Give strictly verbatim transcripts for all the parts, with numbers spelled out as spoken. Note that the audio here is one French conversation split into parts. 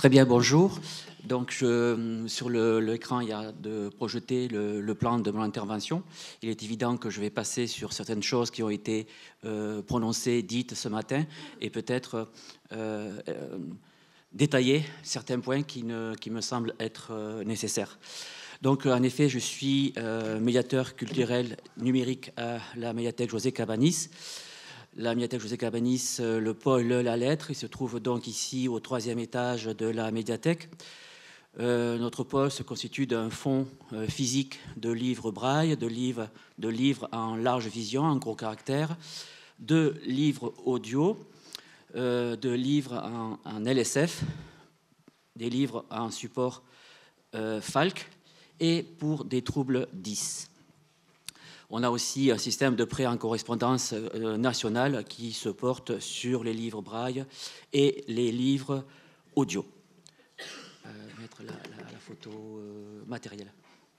Très bien, bonjour. Donc, je, sur l'écran, il y a de projeter le, le plan de mon intervention. Il est évident que je vais passer sur certaines choses qui ont été euh, prononcées, dites ce matin, et peut-être euh, euh, détailler certains points qui, ne, qui me semblent être euh, nécessaires. Donc, en effet, je suis euh, médiateur culturel numérique à la médiathèque José Cabanis. La médiathèque José Cabanis, le pôle La Lettre, il se trouve donc ici au troisième étage de la médiathèque. Euh, notre pôle se constitue d'un fonds euh, physique de livres braille, de livres, de livres en large vision, en gros caractères, de livres audio, euh, de livres en, en L S F, des livres en support euh, Falc et pour des troubles dix. On a aussi un système de prêt en correspondance euh, nationale qui se porte sur les livres braille et les livres audio. Euh, mettre la, la, la photo euh, matérielle.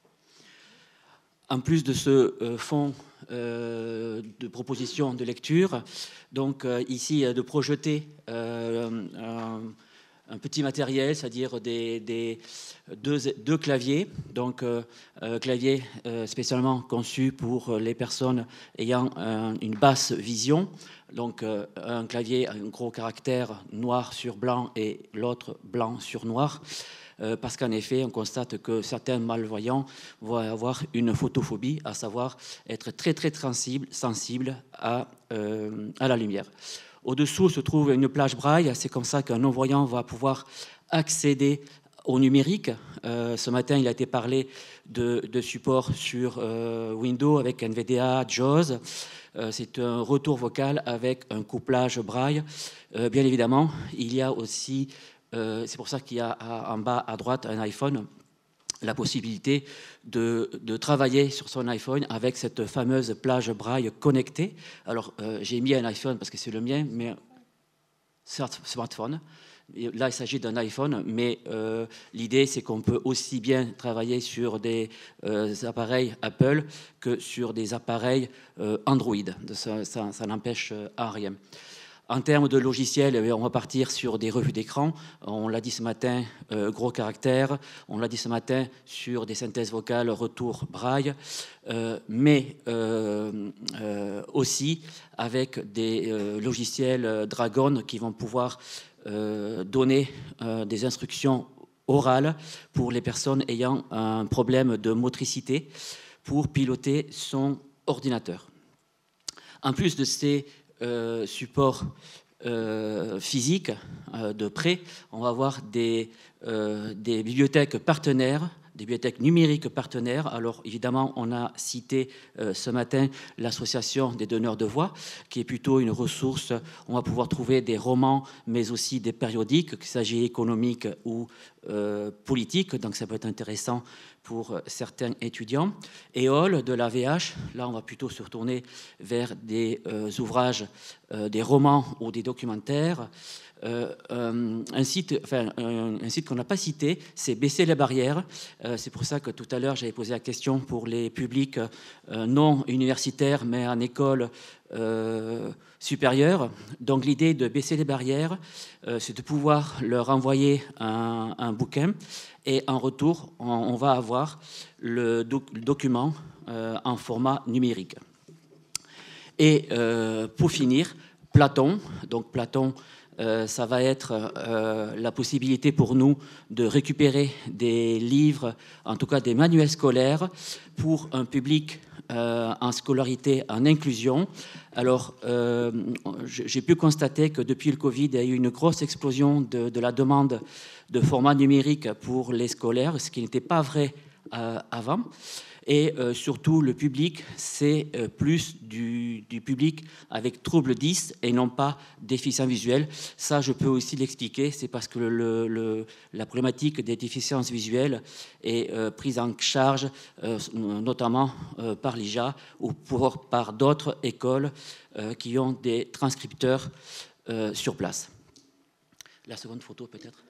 En plus de ce euh, fonds euh, de propositions de lecture, donc euh, ici de projeter euh, un, un petit matériel, c'est-à-dire des, des deux, deux claviers, donc euh, euh, clavier euh, spécialement conçu pour les personnes ayant un, une basse vision, donc euh, un clavier à un gros caractère noir sur blanc et l'autre blanc sur noir, euh, parce qu'en effet, on constate que certains malvoyants vont avoir une photophobie, à savoir être très très sensibles sensible à, euh, à la lumière. Au-dessous se trouve une plage braille, c'est comme ça qu'un non-voyant va pouvoir accéder au numérique. Euh, ce matin, il a été parlé de, de support sur euh, Windows avec N V D A, JAWS. Euh, c'est un retour vocal avec un couplage braille. Euh, bien évidemment, il y a aussi, euh, c'est pour ça qu'il y a en bas à droite un iPhone, la possibilité de, de travailler sur son iPhone avec cette fameuse plage braille connectée. Alors, euh, j'ai mis un iPhone parce que c'est le mien, mais certes, smartphone. Là, il s'agit d'un iPhone, mais euh, l'idée, c'est qu'on peut aussi bien travailler sur des euh, appareils Apple que sur des appareils euh, Android. Ça, ça, ça n'empêche à rien. En termes de logiciels, on va partir sur des revues d'écran. On l'a dit ce matin, euh, gros caractères. On l'a dit ce matin sur des synthèses vocales, retour braille. Euh, mais euh, euh, aussi avec des euh, logiciels Dragon qui vont pouvoir euh, donner euh, des instructions orales pour les personnes ayant un problème de motricité pour piloter son ordinateur. En plus de ces Euh, support euh, physique euh, de prêt, on va avoir des, euh, des bibliothèques partenaires, des bibliothèques numériques partenaires. Alors évidemment, on a cité euh, ce matin l'association des donneurs de voix, qui est plutôt une ressource. On va pouvoir trouver des romans, mais aussi des périodiques, qu'il s'agit économique ou euh, politique, donc ça peut être intéressant pour certains étudiants. EOL de la V H, là on va plutôt se retourner vers des euh, ouvrages, euh, des romans ou des documentaires. Euh, euh, un site, enfin, un, un site qu'on n'a pas cité, c'est Baisser les barrières. Euh, c'est pour ça que tout à l'heure j'avais posé la question pour les publics euh, non universitaires mais en école euh, supérieure. Donc l'idée de baisser les barrières, euh, c'est de pouvoir leur envoyer un, un bouquin et en retour on, on va avoir le, doc, le document euh, en format numérique. Et euh, pour finir, Platon, donc Platon. Euh, ça va être euh, la possibilité pour nous de récupérer des livres, en tout cas des manuels scolaires, pour un public euh, en scolarité, en inclusion. Alors, euh, j'ai pu constater que depuis le Covid, il y a eu une grosse explosion de, de la demande de format numérique pour les scolaires, ce qui n'était pas vrai euh, avant. Et euh, surtout, le public, c'est euh, plus du, du public avec trouble dix et non pas déficience visuelle. Ça, je peux aussi l'expliquer. C'est parce que le, le, la problématique des déficiences visuelles est euh, prise en charge, euh, notamment euh, par l'I J A ou pour, par d'autres écoles euh, qui ont des transcripteurs euh, sur place. La seconde photo, peut-être.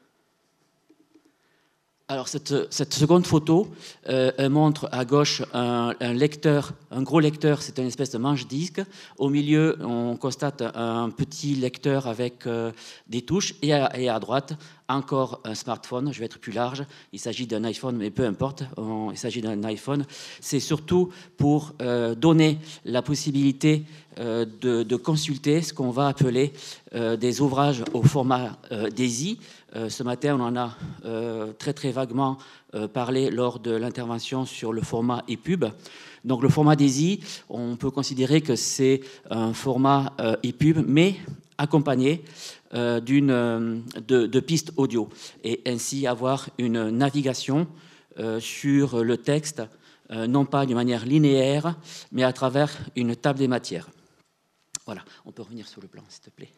Alors, cette, cette seconde photo, euh, elle montre à gauche un, un lecteur, un gros lecteur, c'est une espèce de manche-disque. Au milieu, on constate un petit lecteur avec euh, des touches. Et à, et à droite, encore un smartphone, je vais être plus large, il s'agit d'un iPhone, mais peu importe, on, il s'agit d'un iPhone. C'est surtout pour euh, donner la possibilité euh, de, de consulter ce qu'on va appeler euh, des ouvrages au format euh, DAISY. Euh, ce matin, on en a euh, très très vaguement euh, parlé lors de l'intervention sur le format EPUB. Donc le format DAISY, on peut considérer que c'est un format euh, EPUB, mais accompagné euh, d'une, euh, de, de pistes audio, et ainsi avoir une navigation euh, sur le texte, euh, non pas d'une manière linéaire, mais à travers une table des matières. Voilà, on peut revenir sur le plan, s'il te plaît.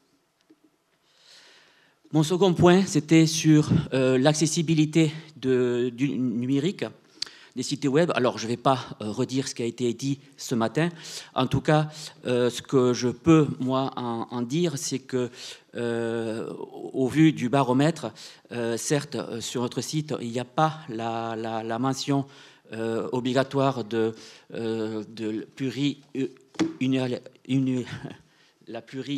Mon second point, c'était sur euh, l'accessibilité de, du numérique des sites web. Alors, je ne vais pas euh, redire ce qui a été dit ce matin. En tout cas, euh, ce que je peux, moi, en, en dire, c'est que, euh, au vu du baromètre, euh, certes, euh, sur notre site, il n'y a pas la, la, la mention euh, obligatoire de, euh, de pluri, une, une, la pluri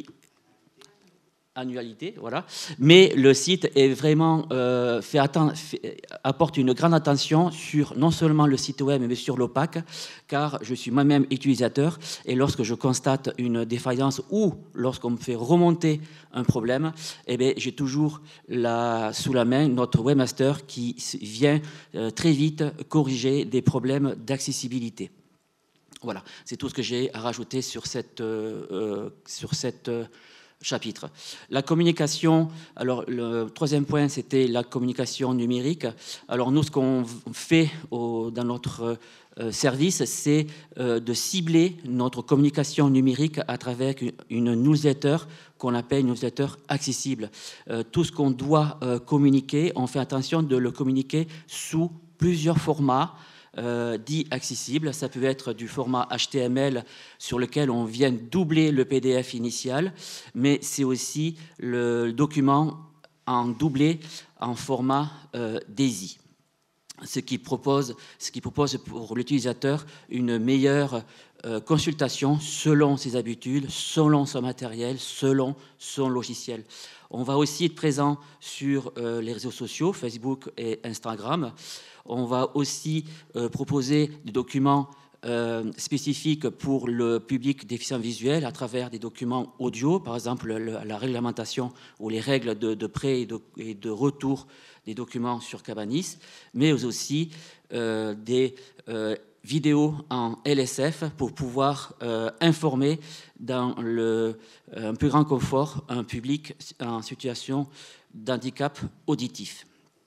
annualité, voilà. Mais le site est vraiment euh, fait, fait apporte une grande attention sur non seulement le site web, mais sur l'O P A C, car je suis moi-même utilisateur, et lorsque je constate une défaillance ou lorsqu'on me fait remonter un problème, eh bien, j'ai toujours la, sous la main notre webmaster qui vient euh, très vite corriger des problèmes d'accessibilité. Voilà, c'est tout ce que j'ai à rajouter sur cette, euh, sur cette euh, chapitre. La communication, alors le troisième point, c'était la communication numérique. Alors nous, ce qu'on fait au, dans notre euh, service, c'est euh, de cibler notre communication numérique à travers une newsletter qu'on appelle une newsletter accessible. Euh, tout ce qu'on doit euh, communiquer, on fait attention de le communiquer sous plusieurs formats, Euh, dit accessible. Ça peut être du format H T M L sur lequel on vient doubler le P D F initial, mais c'est aussi le document en doublé en format euh, DAISY, ce qui propose, ce qui propose pour l'utilisateur une meilleure euh, consultation selon ses habitudes, selon son matériel, selon son logiciel. On va aussi être présent sur euh, les réseaux sociaux, Facebook et Instagram. On va aussi euh, proposer des documents euh, spécifiques pour le public déficient visuel à travers des documents audio, par exemple le, la réglementation ou les règles de, de prêt et de, et de retour des documents sur Cabanis, mais aussi euh, des euh, vidéos en L S F pour pouvoir euh, informer dans le, un plus grand confort un public en situation d'handicap auditif.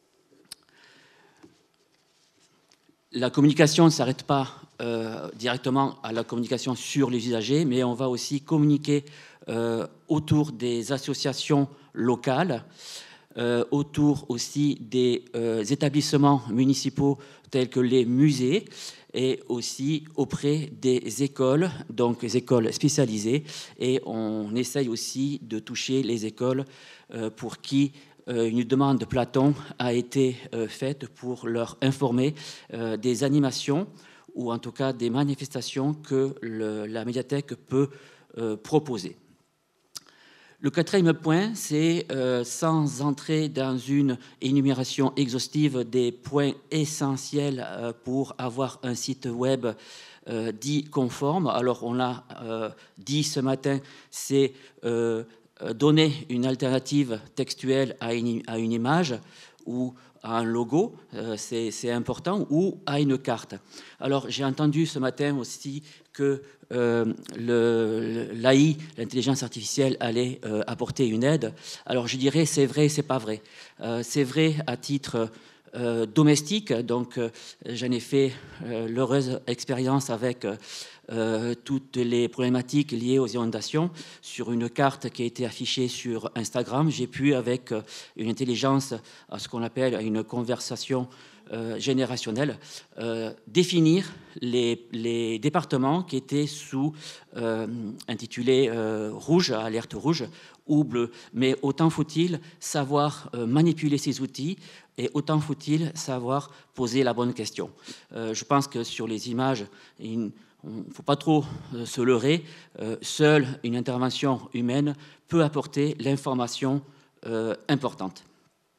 La communication ne s'arrête pas euh, directement à la communication sur les usagers, mais on va aussi communiquer euh, autour des associations locales, euh, autour aussi des euh, établissements municipaux tels que les musées, et aussi auprès des écoles, donc les écoles spécialisées, et on essaye aussi de toucher les écoles euh, pour qui une demande de Platon a été faite pour leur informer des animations ou en tout cas des manifestations que le, la médiathèque peut proposer. Le quatrième point, c'est, euh, sans entrer dans une énumération exhaustive des points essentiels euh, pour avoir un site web euh, dit conforme. Alors on l'a euh, dit ce matin, c'est euh, donner une alternative textuelle à une, à une image ou à un logo, euh, c'est important, ou à une carte. Alors j'ai entendu ce matin aussi que euh, l'A I, l'intelligence artificielle, allait euh, apporter une aide. Alors je dirais c'est vrai, c'est pas vrai. Euh, c'est vrai à titre euh, domestique, donc euh, j'en ai fait euh, l'heureuse expérience avec euh, Euh, toutes les problématiques liées aux inondations. Sur une carte qui a été affichée sur Instagram, j'ai pu, avec euh, une intelligence, à ce qu'on appelle une conversation euh, générationnelle, euh, définir les, les départements qui étaient sous euh, intitulés euh, rouge, alerte rouge, ou bleu. Mais autant faut-il savoir euh, manipuler ces outils, et autant faut-il savoir poser la bonne question. Euh, je pense que sur les images, une il ne faut pas trop euh, se leurrer, euh, seule une intervention humaine peut apporter l'information euh, importante.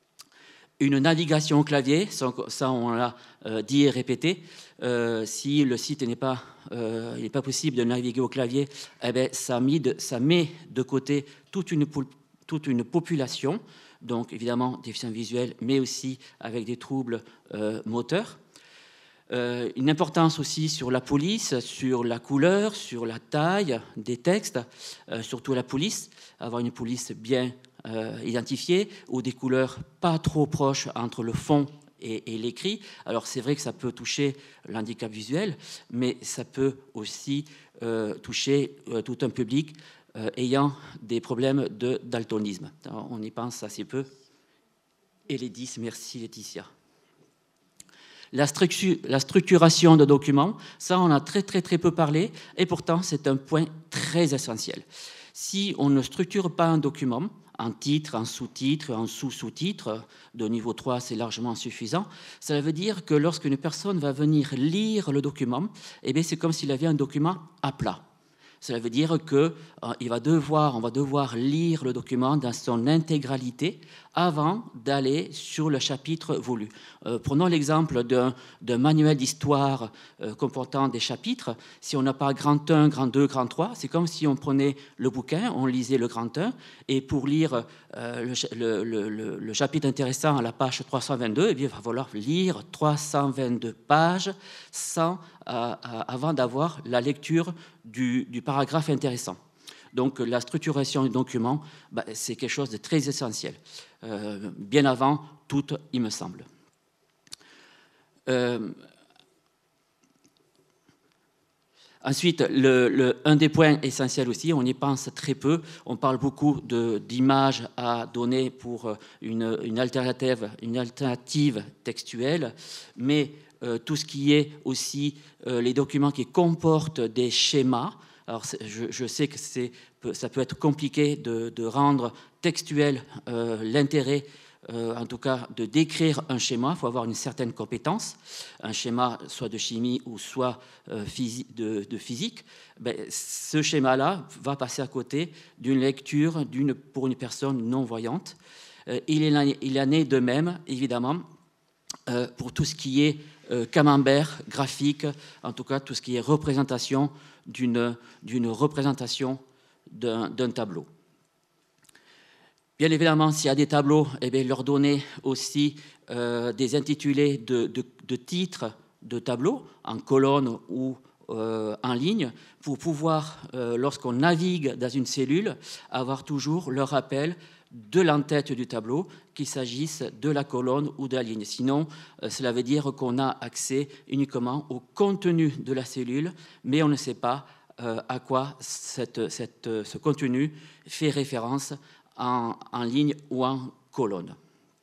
une navigation au clavier, ça on l'a euh, dit et répété. Euh, si le site n'est pas, euh, il n'est pas possible de naviguer au clavier, eh bien, ça, met de, ça met de côté toute une, toute une population, donc évidemment déficients visuels, mais aussi avec des troubles euh, moteurs. Euh, une importance aussi sur la police, sur la couleur, sur la taille des textes, euh, surtout la police, avoir une police bien euh, identifiée, ou des couleurs pas trop proches entre le fond et, et l'écrit. Alors c'est vrai que ça peut toucher l'handicap visuel, mais ça peut aussi euh, toucher euh, tout un public euh, ayant des problèmes de daltonisme. Alors, on y pense assez peu. Et les dix, merci Laetitia. La, structure, la structuration de documents, ça on a très très très peu parlé, et pourtant c'est un point très essentiel. Si on ne structure pas un document, en titre, en sous-titre, en sous-sous-titre, de niveau trois c'est largement suffisant, ça veut dire que lorsqu'une personne va venir lire le document, eh bien c'est comme s'il avait un document à plat. Cela veut dire que euh, il va devoir, on va devoir lire le document dans son intégralité avant d'aller sur le chapitre voulu. Euh, prenons l'exemple d'un, d'un manuel d'histoire euh, comportant des chapitres. Si on n'a pas grand un, grand deux, grand trois, c'est comme si on prenait le bouquin, on lisait le grand un, et pour lire euh, le, le, le, le chapitre intéressant à la page trois cent vingt-deux, eh bien, il va falloir lire trois cent vingt-deux pages sans, euh, avant d'avoir la lecture du, du paragraphe intéressant. Donc la structuration du document, bah, c'est quelque chose de très essentiel, euh, bien avant tout, il me semble. Euh, ensuite, le, le, un des points essentiels aussi, on y pense très peu, on parle beaucoup de, d'images à donner pour une, une, alternative, une alternative textuelle, mais euh, tout ce qui est aussi euh, les documents qui comportent des schémas. Alors, je, je sais que c'est, ça peut être compliqué de, de rendre textuel euh, l'intérêt, euh, en tout cas, de décrire un schéma. Il faut avoir une certaine compétence. Un schéma, soit de chimie ou soit euh, physi- de, de physique. Ben, ce schéma-là va passer à côté d'une lecture d'une, pour une personne non-voyante. Euh, il, est, il en est de même, évidemment, euh, pour tout ce qui est euh, camembert, graphique, en tout cas, tout ce qui est représentation d'une, d'une représentation d'un, d'un tableau. Bien évidemment, s'il y a des tableaux, eh bien, leur donner aussi euh, des intitulés de, de, de titres de tableaux, en colonne ou euh, en ligne, pour pouvoir, euh, lorsqu'on navigue dans une cellule, avoir toujours le rappel de l'entête du tableau, qu'il s'agisse de la colonne ou de la ligne. Sinon, euh, cela veut dire qu'on a accès uniquement au contenu de la cellule, mais on ne sait pas euh, à quoi cette, cette, ce contenu fait référence en, en ligne ou en colonne.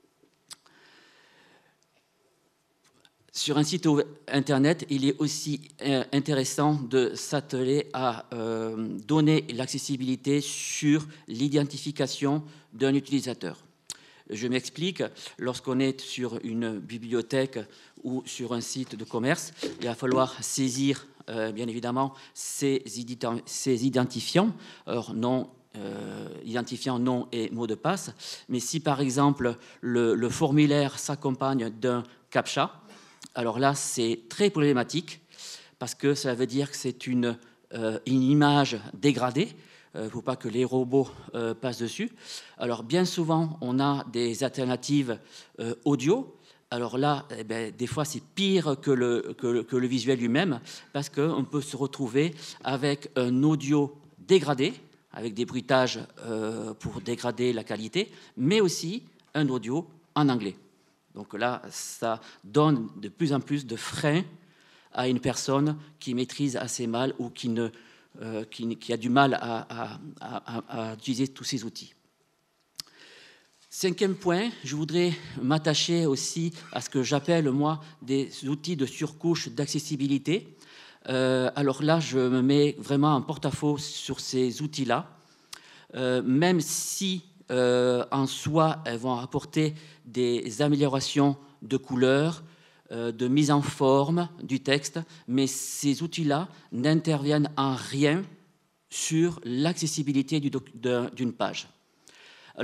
Sur un site internet, il est aussi intéressant de s'atteler à euh, donner l'accessibilité sur l'identification d'un utilisateur. Je m'explique, lorsqu'on est sur une bibliothèque ou sur un site de commerce, il va falloir saisir, euh, bien évidemment, ces, ident- ces identifiants, alors non Euh, identifiant nom et mot de passe, mais si par exemple le, le formulaire s'accompagne d'un captcha, alors là c'est très problématique parce que ça veut dire que c'est une, euh, une image dégradée, il euh, ne faut pas que les robots euh, passent dessus. Alors bien souvent on a des alternatives euh, audio. Alors là, eh bien, des fois, c'est pire que le, que le, que le visuel lui-même parce qu'on peut se retrouver avec un audio dégradé, avec des bruitages euh, pour dégrader la qualité, mais aussi un audio en anglais. Donc là, ça donne de plus en plus de freins à une personne qui maîtrise assez mal ou qui, ne, euh, qui, qui a du mal à, à, à, à utiliser tous ces outils. Cinquième point, je voudrais m'attacher aussi à ce que j'appelle, moi, des outils de surcouche d'accessibilité. Euh, alors là, je me mets vraiment en porte-à-faux sur ces outils-là, euh, même si euh, en soi, elles vont apporter des améliorations de couleur, euh, de mise en forme du texte, mais ces outils-là n'interviennent en rien sur l'accessibilité du doc- d'un, d'une page. Alors,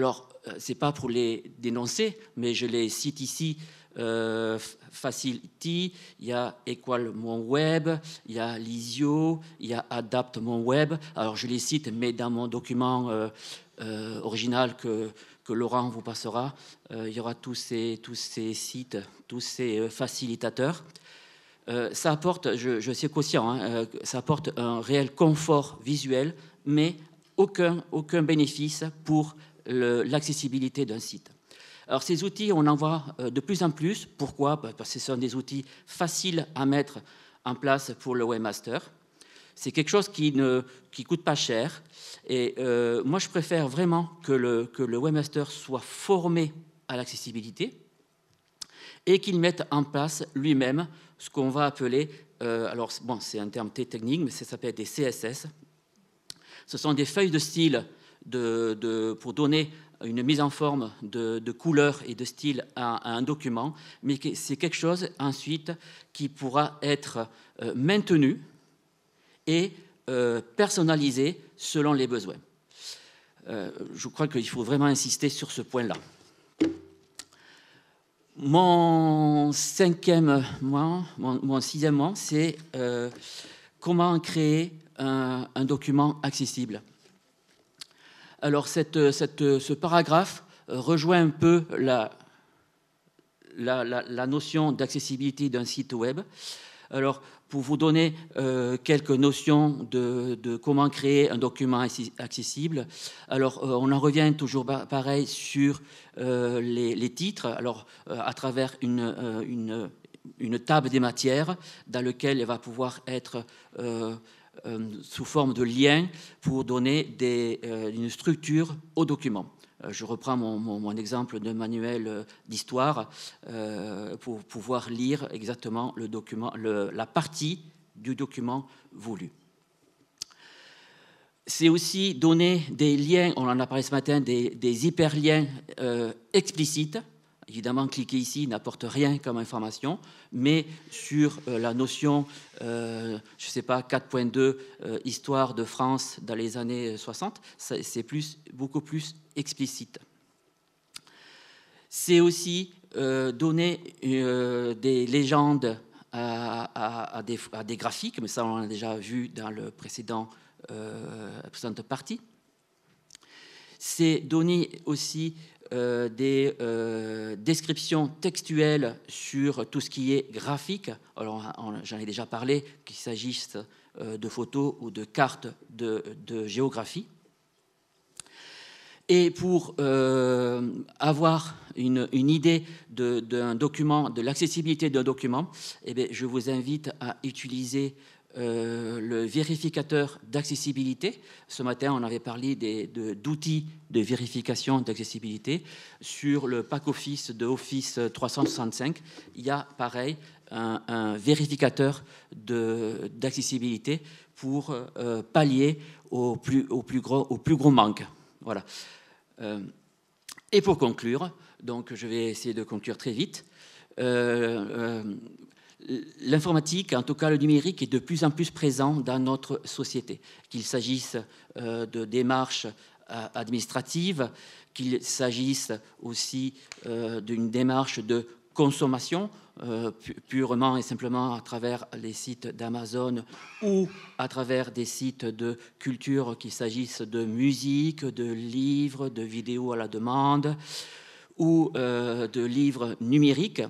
ce n'est pas pour les dénoncer, mais je les cite ici. Euh, Facility, il y a Équal mon web, il y a Lisio, il y a Adapt mon web. Alors je les cite, mais dans mon document euh, euh, original que, que Laurent vous passera, euh, il y aura tous ces, tous ces sites, tous ces euh, facilitateurs. Euh, ça apporte, je, je suis conscient, hein, euh, ça apporte un réel confort visuel, mais aucun, aucun bénéfice pour l'accessibilité d'un site. Alors ces outils, on en voit de plus en plus. Pourquoi? Parce que ce sont des outils faciles à mettre en place pour le webmaster. C'est quelque chose qui ne qui coûte pas cher. Et euh, moi, je préfère vraiment que le, que le webmaster soit formé à l'accessibilité et qu'il mette en place lui-même ce qu'on va appeler, euh, alors bon, c'est un terme technique, mais ça s'appelle des C S S. Ce sont des feuilles de style de, de, pour donner une mise en forme de, de couleur et de style à, à un document, mais c'est quelque chose ensuite qui pourra être euh, maintenu et euh, personnalisé selon les besoins. Euh, je crois qu'il faut vraiment insister sur ce point-là. Mon cinquième mois, mon, mon sixième mois, c'est euh, comment créer un, un document accessible. Alors, cette, cette, ce paragraphe rejoint un peu la, la, la, la notion d'accessibilité d'un site web. Alors, pour vous donner euh, quelques notions de, de comment créer un document accessible, alors euh, on en revient toujours pareil sur euh, les, les titres, alors euh, à travers une, euh, une, une table des matières dans laquelle elle va pouvoir être euh, Euh, sous forme de liens pour donner des, euh, une structure au document. Euh, je reprends mon, mon, mon exemple de manuel euh, d'histoire euh, pour pouvoir lire exactement le document, le, la partie du document voulu. C'est aussi donner des liens, on en a parlé ce matin, des, des hyperliens euh, explicites. Évidemment, cliquer ici n'apporte rien comme information, mais sur euh, la notion, euh, je ne sais pas, quatre point deux, euh, histoire de France dans les années soixante, c'est plus, beaucoup plus explicite. C'est aussi euh, donner euh, des légendes à, à, à, des, à des graphiques, mais ça on l'a déjà vu dans le précédent, euh, la précédente partie. C'est donner aussi Euh, des euh, descriptions textuelles sur tout ce qui est graphique. Alors, j'en ai déjà parlé, qu'il s'agisse euh, de photos ou de cartes de, de géographie. Et pour euh, avoir une, une idée d'un document, de l'accessibilité d'un document, eh bien, je vous invite à utiliser Euh, le vérificateur d'accessibilité. Ce matin, on avait parlé d'outils de, de vérification d'accessibilité. Sur le pack Office de Office trois cent soixante-cinq, il y a pareil un, un vérificateur d'accessibilité pour euh, pallier au plus, au, plus gros, au plus gros manque. Voilà. Euh, et pour conclure, donc je vais essayer de conclure très vite. Euh, euh, L'informatique, en tout cas le numérique, est de plus en plus présent dans notre société, qu'il s'agisse euh, de démarches euh, administratives, qu'il s'agisse aussi euh, d'une démarche de consommation, euh, pu purement et simplement à travers les sites d'Amazon ou à travers des sites de culture, qu'il s'agisse de musique, de livres, de vidéos à la demande ou euh, de livres numériques.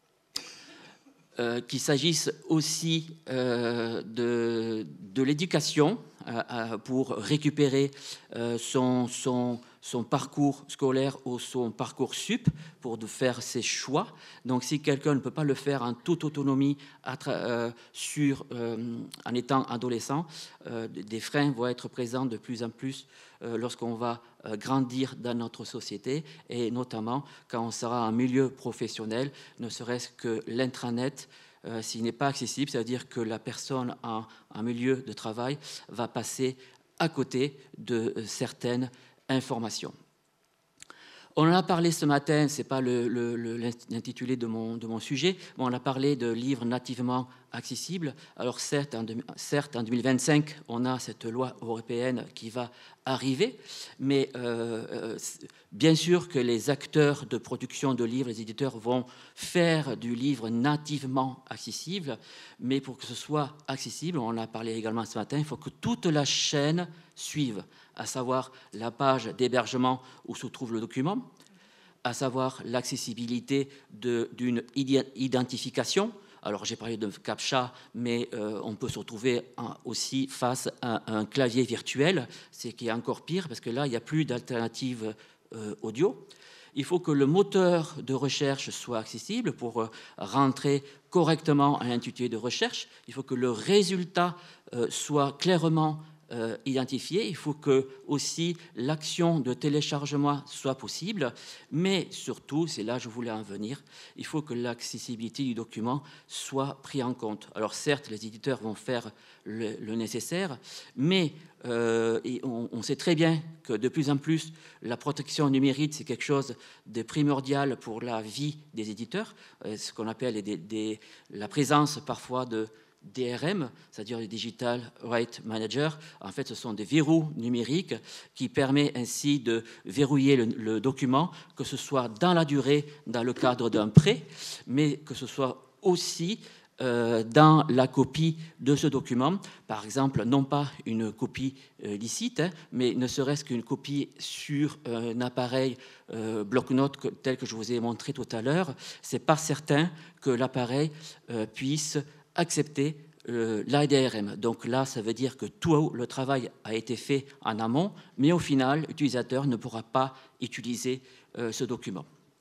Euh, qu'il s'agisse aussi euh, de, de l'éducation euh, pour récupérer euh, son, son, son parcours scolaire ou son parcours sup pour de faire ses choix. Donc si quelqu'un ne peut pas le faire en toute autonomie à euh, sur, euh, en étant adolescent, euh, des freins vont être présents de plus en plus euh, lorsqu'on va euh, grandir dans notre société et notamment quand on sera en milieu professionnel, ne serait-ce que l'intranet. Euh, s'il n'est pas accessible, ça veut dire que la personne en, en milieu de travail va passer à côté de euh, certaines informations. On en a parlé ce matin, ce n'est pas l'intitulé de mon, de mon sujet, mais on a parlé de livres nativement accessibles. Alors certes en, certes, en deux mille vingt-cinq, on a cette loi européenne qui va arriver, mais euh, bien sûr que les acteurs de production de livres, les éditeurs vont faire du livre nativement accessible, mais pour que ce soit accessible, on en a parlé également ce matin, il faut que toute la chaîne suive, à savoir la page d'hébergement où se trouve le document, à savoir l'accessibilité d'une identification. Alors, j'ai parlé de CAPTCHA, mais euh, on peut se retrouver hein, aussi face à un clavier virtuel, ce qui est encore pire, parce que là, il n'y a plus d'alternative euh, audio. Il faut que le moteur de recherche soit accessible pour euh, rentrer correctement à l'intitulé de recherche. Il faut que le résultat euh, soit clairement Euh, identifié. Il faut que aussi l'action de téléchargement soit possible, mais surtout, c'est là que je voulais en venir, il faut que l'accessibilité du document soit prise en compte. Alors certes, les éditeurs vont faire le, le nécessaire, mais euh, et on, on sait très bien que de plus en plus, la protection numérique, c'est quelque chose de primordial pour la vie des éditeurs, euh, ce qu'on appelle des, des, la présence parfois de D R M, c'est-à-dire les Digital Rights Manager. En fait, ce sont des verrous numériques qui permettent ainsi de verrouiller le, le document, que ce soit dans la durée, dans le cadre d'un prêt, mais que ce soit aussi euh, dans la copie de ce document. Par exemple, non pas une copie euh, licite, hein, mais ne serait-ce qu'une copie sur un appareil euh, bloc-notes tel que je vous ai montré tout à l'heure. C'est pas certain que l'appareil euh, puisse accepter euh, l'A D R M. Donc là, ça veut dire que tout le travail a été fait en amont, mais au final, l'utilisateur ne pourra pas utiliser euh, ce document.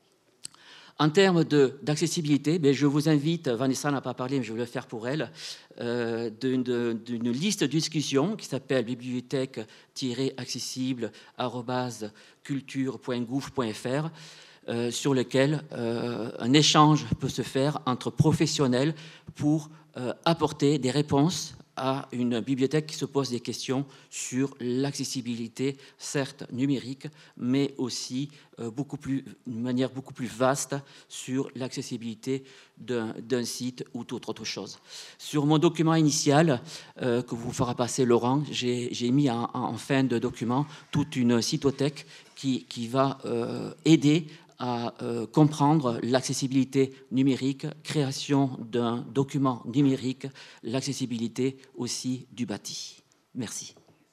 En termes d'accessibilité, ben, je vous invite, Vanessa n'a pas parlé, mais je vais le faire pour elle, euh, d'une liste de discussion qui s'appelle bibliothèque tiret accessible arobase culture point gouv point fr. Euh, sur lequel euh, un échange peut se faire entre professionnels pour euh, apporter des réponses à une bibliothèque qui se pose des questions sur l'accessibilité, certes numérique, mais aussi euh, beaucoup plus, d'une manière beaucoup plus vaste sur l'accessibilité d'un site ou toute autre chose. Sur mon document initial, euh, que vous fera passer Laurent, j'ai mis en, en fin de document toute une cytothèque qui, qui va euh, aider à euh, comprendre l'accessibilité numérique, création d'un document numérique, l'accessibilité aussi du bâti. Merci.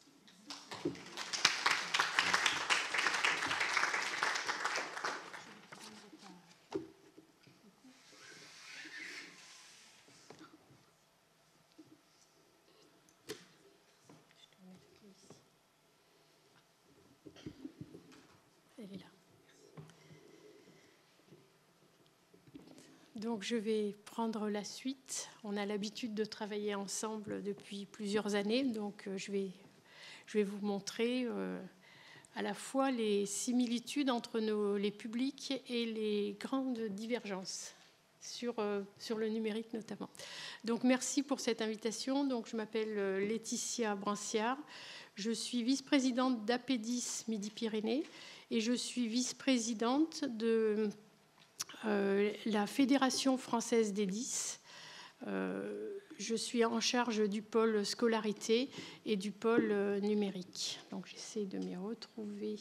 Donc je vais prendre la suite. On a l'habitude de travailler ensemble depuis plusieurs années, donc je vais, je vais vous montrer euh, à la fois les similitudes entre nos, les publics et les grandes divergences sur, euh, sur le numérique notamment. Donc merci pour cette invitation. Donc, je m'appelle Laetitia Branciard. Je suis vice-présidente d'Apedis Midi-Pyrénées et je suis vice-présidente de Euh, la Fédération française des dix. Euh, je suis en charge du pôle scolarité et du pôle euh, numérique. Donc j'essaie de m'y retrouver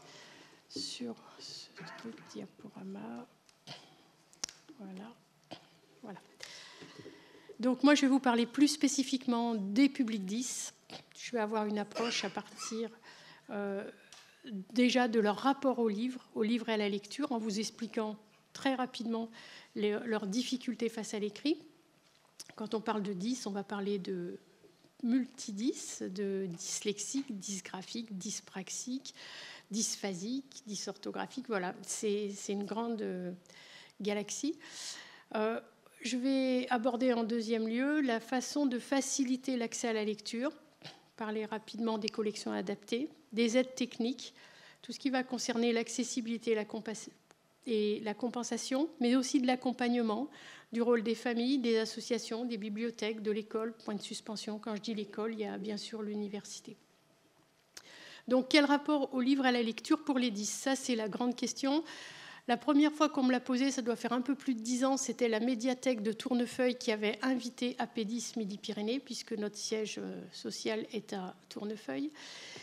sur ce truc diaporama. Voilà. Voilà. Donc moi je vais vous parler plus spécifiquement des publics dix. Je vais avoir une approche à partir euh, déjà de leur rapport au livre, au livre et à la lecture, en vous expliquant très rapidement les, leurs difficultés face à l'écrit. Quand on parle de dys, on va parler de multidys, de dyslexique, dysgraphique, dyspraxique, dysphasique, dysorthographique. Voilà, c'est une grande euh, galaxie. Euh, je vais aborder en deuxième lieu la façon de faciliter l'accès à la lecture, parler rapidement des collections adaptées, des aides techniques, tout ce qui va concerner l'accessibilité et la compassion et la compensation, mais aussi de l'accompagnement, du rôle des familles, des associations, des bibliothèques, de l'école, point de suspension. Quand je dis l'école, il y a bien sûr l'université. Donc, quel rapport au livre et à la lecture pour les dys? Ça, c'est la grande question. La première fois qu'on me l'a posée, ça doit faire un peu plus de dix ans, c'était la médiathèque de Tournefeuille qui avait invité Apedis Midi-Pyrénées, puisque notre siège social est à Tournefeuille.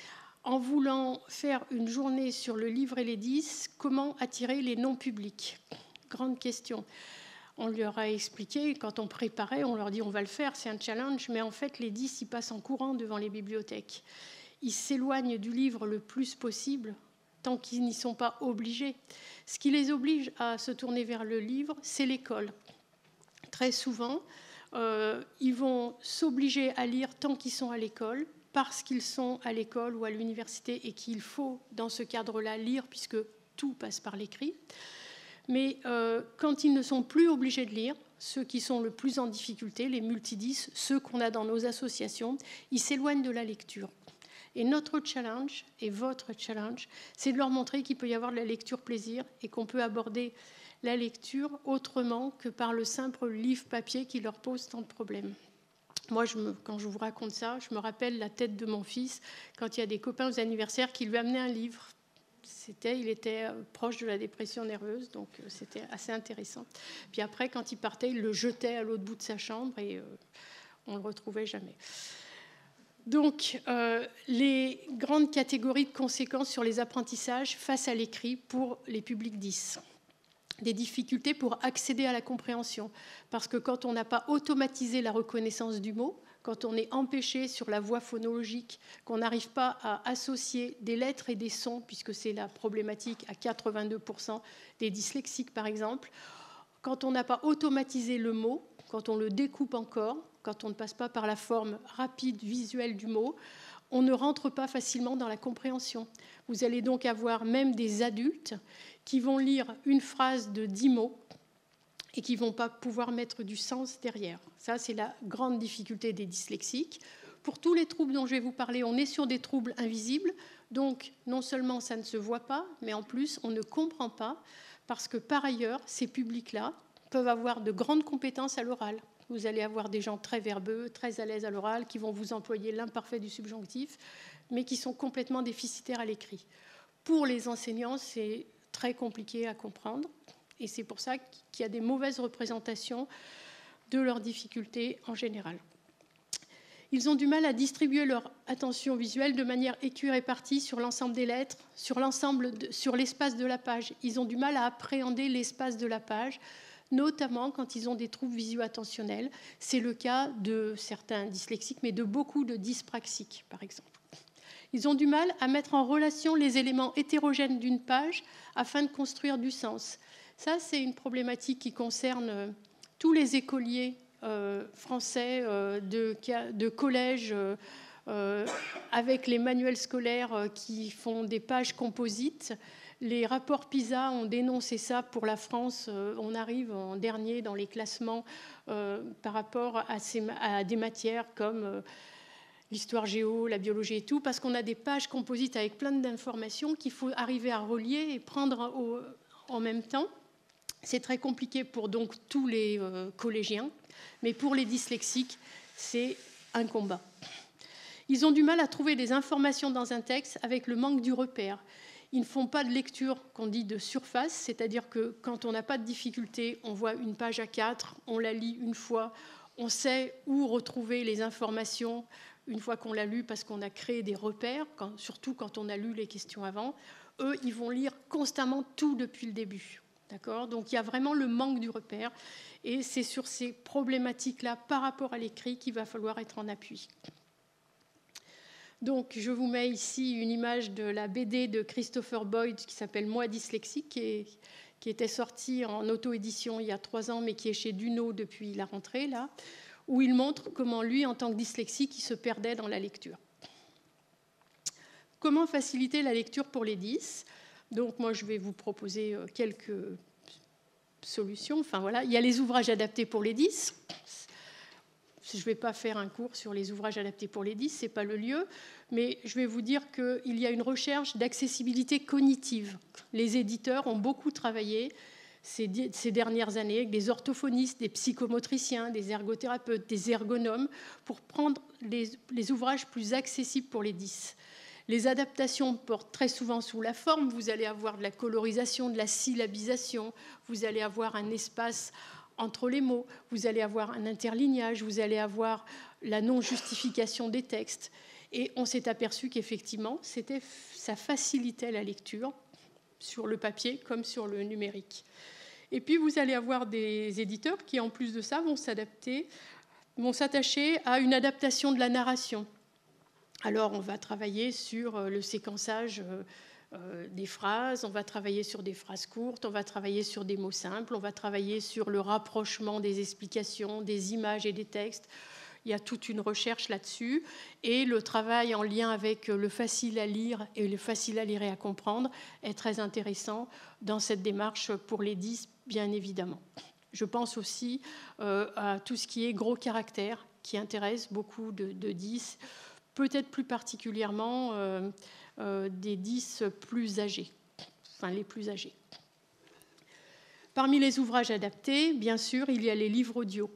en voulant faire une journée sur le livre et les dix, comment attirer les non-publics? Grande question. On leur a expliqué, quand on préparait, on leur dit on va le faire, c'est un challenge, mais en fait les dix, ils passent en courant devant les bibliothèques. Ils s'éloignent du livre le plus possible, tant qu'ils n'y sont pas obligés. Ce qui les oblige à se tourner vers le livre, c'est l'école. Très souvent, euh, ils vont s'obliger à lire tant qu'ils sont à l'école, parce qu'ils sont à l'école ou à l'université et qu'il faut, dans ce cadre-là, lire, puisque tout passe par l'écrit. Mais euh, quand ils ne sont plus obligés de lire, ceux qui sont le plus en difficulté, les multidis, ceux qu'on a dans nos associations, ils s'éloignent de la lecture. Et notre challenge, et votre challenge, c'est de leur montrer qu'il peut y avoir de la lecture plaisir et qu'on peut aborder la lecture autrement que par le simple livre papier qui leur pose tant de problèmes. Moi, je me, quand je vous raconte ça, je me rappelle la tête de mon fils quand il y a des copains aux anniversaires qui lui amenaient un livre. C'était, il était proche de la dépression nerveuse, donc c'était assez intéressant. Puis après, quand il partait, il le jetait à l'autre bout de sa chambre et euh, on ne le retrouvait jamais. Donc, euh, les grandes catégories de conséquences sur les apprentissages face à l'écrit pour les publics dix. Des difficultés pour accéder à la compréhension, parce que quand on n'a pas automatisé la reconnaissance du mot, quand on est empêché sur la voie phonologique, qu'on n'arrive pas à associer des lettres et des sons, puisque c'est la problématique à quatre-vingt-deux pour cent des dyslexiques par exemple, quand on n'a pas automatisé le mot, quand on le découpe encore, quand on ne passe pas par la forme rapide, visuelle du mot, on ne rentre pas facilement dans la compréhension. Vous allez donc avoir même des adultes qui vont lire une phrase de dix mots et qui ne vont pas pouvoir mettre du sens derrière. Ça, c'est la grande difficulté des dyslexiques. Pour tous les troubles dont je vais vous parler, on est sur des troubles invisibles. Donc, non seulement ça ne se voit pas, mais en plus, on ne comprend pas, parce que par ailleurs, ces publics-là peuvent avoir de grandes compétences à l'oral. Vous allez avoir des gens très verbeux, très à l'aise à l'oral, qui vont vous employer l'imparfait du subjonctif, mais qui sont complètement déficitaires à l'écrit. Pour les enseignants, c'est très compliqué à comprendre, et c'est pour ça qu'il y a des mauvaises représentations de leurs difficultés en général. Ils ont du mal à distribuer leur attention visuelle de manière équirépartie sur l'ensemble des lettres, sur l'ensemble, de, sur l'espace de la page. Ils ont du mal à appréhender l'espace de la page, notamment quand ils ont des troubles visio-attentionnels. C'est le cas de certains dyslexiques, mais de beaucoup de dyspraxiques, par exemple. Ils ont du mal à mettre en relation les éléments hétérogènes d'une page afin de construire du sens. Ça, c'est une problématique qui concerne tous les écoliers euh, français euh, de, de collège euh, euh, avec les manuels scolaires euh, qui font des pages composites. Les rapports PISA ont dénoncé ça pour la France. Euh, on arrive en dernier dans les classements euh, par rapport à, ces, à des matières comme... Euh, l'histoire géo, la biologie et tout, parce qu'on a des pages composites avec plein d'informations qu'il faut arriver à relier et prendre au, en même temps. C'est très compliqué pour donc tous les euh, collégiens, mais pour les dyslexiques, c'est un combat. Ils ont du mal à trouver des informations dans un texte avec le manque du repère. Ils ne font pas de lecture qu'on dit de surface, c'est-à-dire que quand on n'a pas de difficulté, on voit une page A quatre, on la lit une fois, on sait où retrouver les informations une fois qu'on l'a lu, parce qu'on a créé des repères, quand, surtout quand on a lu les questions avant. Eux, ils vont lire constamment tout depuis le début. D'accord ? Donc, il y a vraiment le manque du repère. Et c'est sur ces problématiques-là, par rapport à l'écrit, qu'il va falloir être en appui. Donc, je vous mets ici une image de la B D de Christopher Boyd qui s'appelle « Moi dyslexique », qui, est, qui était sortie en auto-édition il y a trois ans, mais qui est chez Duno depuis la rentrée, là, où il montre comment lui, en tant que dyslexique, il se perdait dans la lecture. Comment faciliter la lecture pour les dys ? Donc, moi, je vais vous proposer quelques solutions. Enfin, voilà. Il y a les ouvrages adaptés pour les dys. Je ne vais pas faire un cours sur les ouvrages adaptés pour les dys, ce n'est pas le lieu, mais je vais vous dire qu'il y a une recherche d'accessibilité cognitive. Les éditeurs ont beaucoup travaillé ces dernières années avec des orthophonistes, des psychomotriciens, des ergothérapeutes, des ergonomes, pour prendre les, les ouvrages plus accessibles pour les dys. Les adaptations portent très souvent sous la forme. Vous allez avoir de la colorisation, de la syllabisation, vous allez avoir un espace entre les mots, vous allez avoir un interlignage, vous allez avoir la non-justification des textes. Et on s'est aperçu qu'effectivement, c'était, ça facilitait la lecture sur le papier comme sur le numérique. Et puis, vous allez avoir des éditeurs qui, en plus de ça, vont s'adapter, vont s'attacher à une adaptation de la narration. Alors, on va travailler sur le séquençage euh, des phrases, on va travailler sur des phrases courtes, on va travailler sur des mots simples, on va travailler sur le rapprochement des explications, des images et des textes. Il y a toute une recherche là-dessus. Et le travail en lien avec le facile à lire et le facile à lire et à comprendre est très intéressant dans cette démarche pour les dix, bien évidemment. Je pense aussi euh, à tout ce qui est gros caractères, qui intéresse beaucoup de, de dix, peut-être plus particulièrement euh, euh, des dix plus âgés, enfin les plus âgés. Parmi les ouvrages adaptés, bien sûr, il y a les livres audio.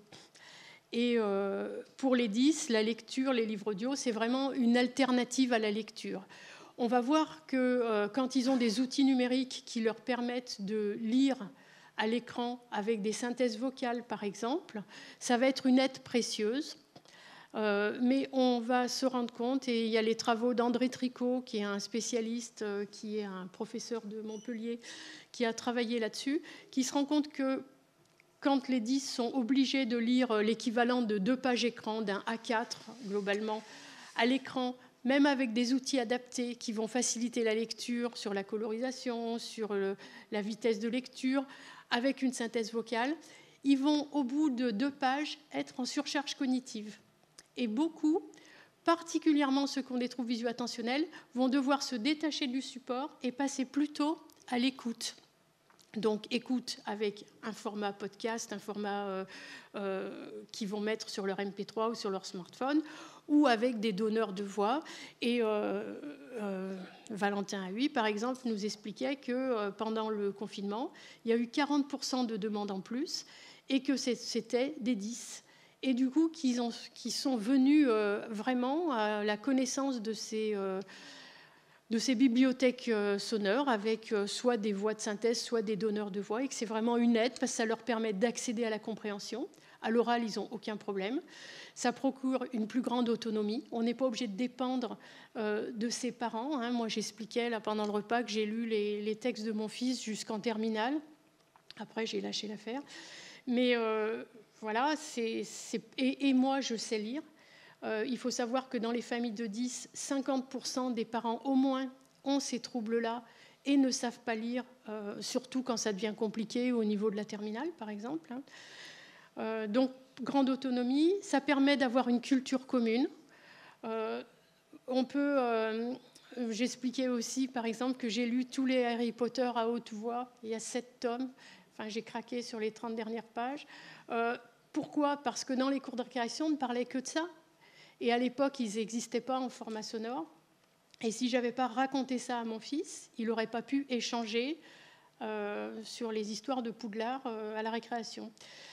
Et euh, pour les dix, la lecture, les livres audio, c'est vraiment une alternative à la lecture. On va voir que euh, quand ils ont des outils numériques qui leur permettent de lire à l'écran avec des synthèses vocales, par exemple, ça va être une aide précieuse. Euh, mais on va se rendre compte, et il y a les travaux d'André Tricot, qui est un spécialiste, euh, qui est un professeur de Montpellier, qui a travaillé là-dessus, qui se rend compte que quand les dix sont obligés de lire l'équivalent de deux pages écran, d'un A quatre, globalement, à l'écran, même avec des outils adaptés qui vont faciliter la lecture sur la colorisation, sur le, la vitesse de lecture, avec une synthèse vocale, ils vont, au bout de deux pages, être en surcharge cognitive. Et beaucoup, particulièrement ceux qui ont des troubles visuo-attentionnels, vont devoir se détacher du support et passer plutôt à l'écoute. Donc, écoute avec un format podcast, un format euh, euh, qu'ils vont mettre sur leur M P trois ou sur leur smartphone, ou avec des donneurs de voix. Et euh, euh, Valentin Huy, par exemple, nous expliquait que euh, pendant le confinement, il y a eu quarante pour cent de demandes en plus et que c'était des dix. Et du coup, qu'ils ont, qu'ils sont venus euh, vraiment à la connaissance de ces... Euh, de ces bibliothèques sonores avec soit des voix de synthèse, soit des donneurs de voix, et que c'est vraiment une aide parce que ça leur permet d'accéder à la compréhension. À l'oral, ils n'ont aucun problème. Ça procure une plus grande autonomie. On n'est pas obligé de dépendre euh, de ses parents. Hein. Moi, j'expliquais là, pendant le repas que j'ai lu les, les textes de mon fils jusqu'en terminale. Après, j'ai lâché l'affaire. Mais euh, voilà, c'est, c'est... Et, et moi, je sais lire. Euh, il faut savoir que dans les familles de dix, cinquante pour cent des parents au moins ont ces troubles-là et ne savent pas lire, euh, surtout quand ça devient compliqué au niveau de la terminale, par exemple. Hein. Euh, donc, grande autonomie, ça permet d'avoir une culture commune. Euh, on peut... Euh, j'expliquais aussi, par exemple, que j'ai lu tous les Harry Potter à haute voix. Il y a sept tomes. Enfin, j'ai craqué sur les trente dernières pages. Euh, pourquoi ? Parce que dans les cours de récréation, on ne parlait que de ça. Et à l'époque, ils n'existaient pas en format sonore. Et si je n'avais pas raconté ça à mon fils, il n'aurait pas pu échanger euh, sur les histoires de Poudlard euh, à la récréation.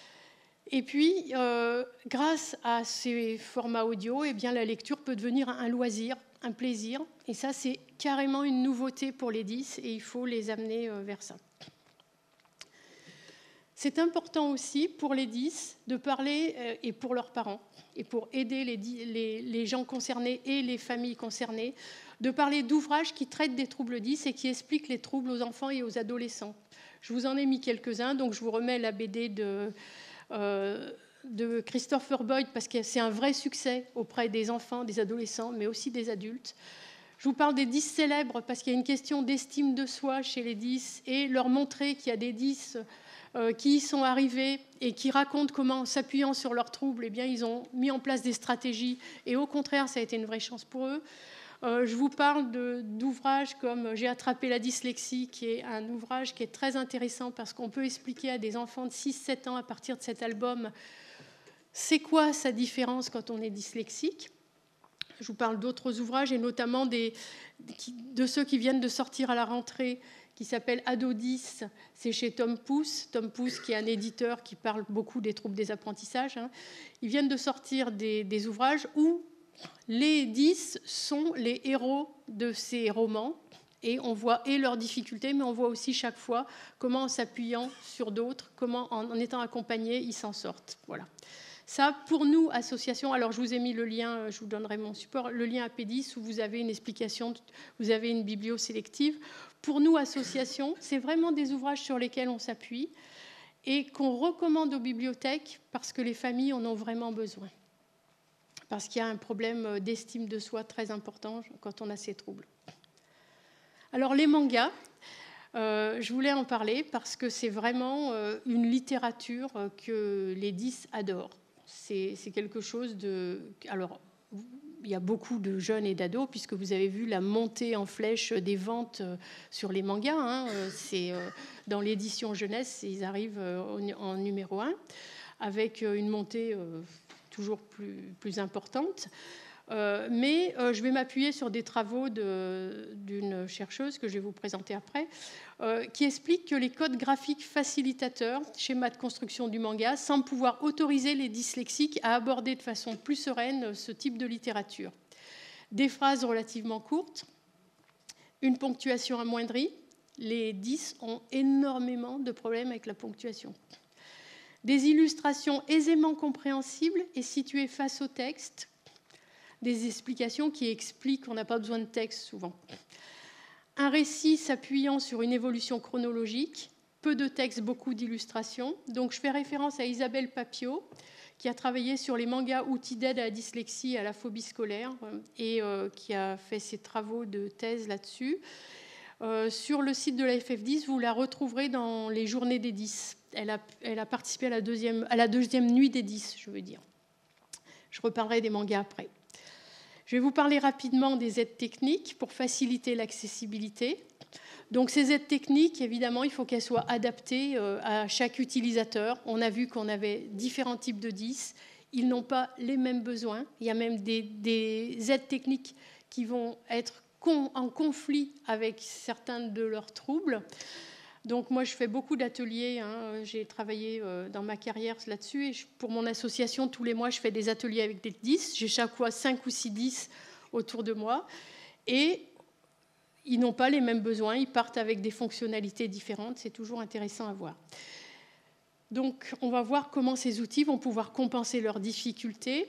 Et puis, euh, grâce à ces formats audio, eh bien, la lecture peut devenir un loisir, un plaisir. Et ça, c'est carrément une nouveauté pour les dix et il faut les amener euh, vers ça. C'est important aussi pour les dix de parler, euh, et pour leurs parents, et pour aider les, les, les gens concernés et les familles concernées, de parler d'ouvrages qui traitent des troubles dix et qui expliquent les troubles aux enfants et aux adolescents. Je vous en ai mis quelques-uns, donc je vous remets la B D de, euh, de Christopher Boyd, parce que c'est un vrai succès auprès des enfants, des adolescents, mais aussi des adultes. Je vous parle des dix célèbres, parce qu'il y a une question d'estime de soi chez les dix, et leur montrer qu'il y a des dix... Euh, qui y sont arrivés et qui racontent comment, s'appuyant sur leurs troubles, eh bien, ils ont mis en place des stratégies et au contraire, ça a été une vraie chance pour eux. Euh, je vous parle de, d'ouvrages comme « J'ai attrapé la dyslexie », qui est un ouvrage qui est très intéressant parce qu'on peut expliquer à des enfants de six sept ans à partir de cet album c'est quoi sa différence quand on est dyslexique. Je vous parle d'autres ouvrages et notamment des, de ceux qui viennent de sortir à la rentrée, qui s'appelle Ado dix, c'est chez Tom Pouce. Tom Pouce, qui est un éditeur qui parle beaucoup des troubles des apprentissages. Hein. Ils viennent de sortir des, des ouvrages où les dix sont les héros de ces romans. Et on voit et leurs difficultés, mais on voit aussi chaque fois comment, en s'appuyant sur d'autres, comment, en, en étant accompagnés, ils s'en sortent. Voilà. Ça, pour nous, association, alors je vous ai mis le lien, je vous donnerai mon support, le lien A P dix où vous avez une explication, vous avez une biblio sélective. Pour nous, association, c'est vraiment des ouvrages sur lesquels on s'appuie et qu'on recommande aux bibliothèques parce que les familles en ont vraiment besoin. Parce qu'il y a un problème d'estime de soi très important quand on a ces troubles. Alors les mangas, euh, je voulais en parler parce que c'est vraiment euh, une littérature que les dix adorent. C'est, c'est quelque chose de... Alors, il y a beaucoup de jeunes et d'ados, puisque vous avez vu la montée en flèche des ventes sur les mangas. Hein. C'est, euh, dans l'édition jeunesse, ils arrivent en, en numéro un, avec une montée euh, toujours plus, plus importante. Euh, mais euh, je vais m'appuyer sur des travaux de, d'une chercheuse que je vais vous présenter après, euh, qui explique que les codes graphiques facilitateurs, schéma de construction du manga, semblent pouvoir autoriser les dyslexiques à aborder de façon plus sereine ce type de littérature. Des phrases relativement courtes, une ponctuation amoindrie. Les dys ont énormément de problèmes avec la ponctuation. Des illustrations aisément compréhensibles et situées face au texte. Des explications qui expliquent qu'on n'a pas besoin de texte souvent. Un récit s'appuyant sur une évolution chronologique, peu de texte, beaucoup d'illustrations. Donc je fais référence à Isabelle Papio, qui a travaillé sur les mangas outils d'aide à la dyslexie et à la phobie scolaire et euh, qui a fait ses travaux de thèse là-dessus. Euh, sur le site de la F F dix, vous la retrouverez dans les journées des dix. Elle a, elle a participé à la, deuxième, à la deuxième nuit des dix, je veux dire. Je reparlerai des mangas après. Je vais vous parler rapidement des aides techniques pour faciliter l'accessibilité. Donc ces aides techniques, évidemment, il faut qu'elles soient adaptées à chaque utilisateur. On a vu qu'on avait différents types de dys. Ils n'ont pas les mêmes besoins. Il y a même des, des aides techniques qui vont être en conflit avec certains de leurs troubles. Donc moi, je fais beaucoup d'ateliers. Hein. J'ai travaillé dans ma carrière là-dessus. Et pour mon association, tous les mois, je fais des ateliers avec des dys. J'ai chaque fois cinq ou six dys autour de moi. Et ils n'ont pas les mêmes besoins. Ils partent avec des fonctionnalités différentes. C'est toujours intéressant à voir. Donc, on va voir comment ces outils vont pouvoir compenser leurs difficultés